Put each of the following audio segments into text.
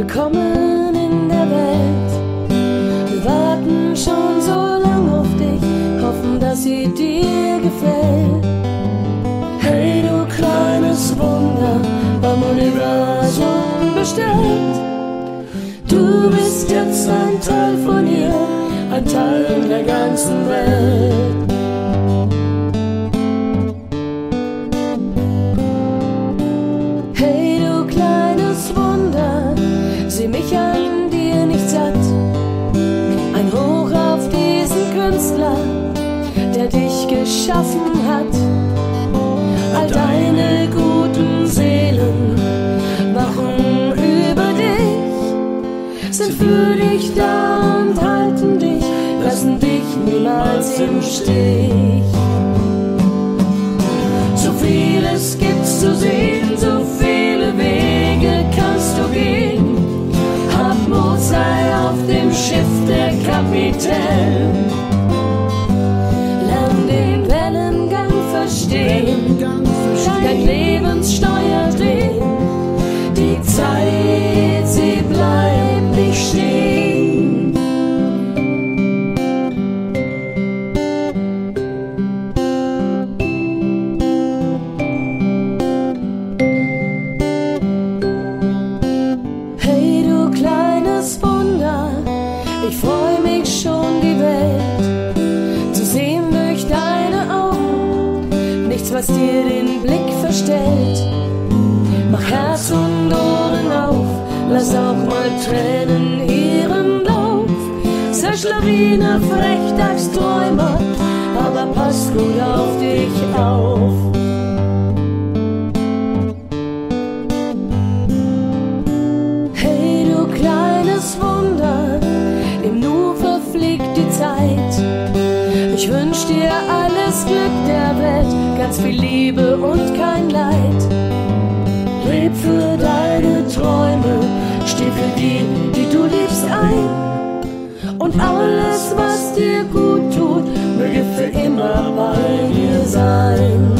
willkommen in der Welt. Wir warten schon so lang auf dich, hoffen, dass sie dir gefällt. Hey, du kleines Wunder, beim Universum bestellt. Du bist jetzt ein Teil von ihr, ein Teil der ganzen Welt. Hey, du kleines Wunder, sieh mich an dir nicht satt. Ein Hoch auf diesen Künstler, der dich geschaffen hat. All deine guten Seelen wachen über dich, sind für dich da und halten dich, lassen dich niemals im Stich. So vieles gibt's zu sehen, so viele Wege kannst du gehen. Hab Mut, sei auf dem Schiff der Kapitän. Lern den Wellengang verstehen, dein Lebenssteuer drehen. Die Zeit, sie bleibt nicht stehen. Hey, du kleines Wunder, ich freu mich schon, die Welt zu sehen durch deine Augen. Nichts, was dir den Blick verstellt. Mach Herz und Ohren auf, lass auch mal Tränen ihren Lauf. Sei Schlawiner, Frechdachsträumer, aber pass gut auf dich auf. Hey, du kleines Wunder, im Nu verfliegt die Zeit. Ich wünsch dir alles Glück der Welt, ganz viel Liebe und kein Leid. Leb für deine Träume, steh für die, die du liebst ein. Und alles, was dir gut tut, möge für immer bei dir sein.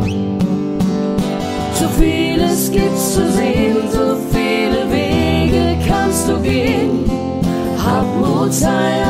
So vieles gibt's zu sehen, so viele Wege kannst du gehen. Hab Mut, sei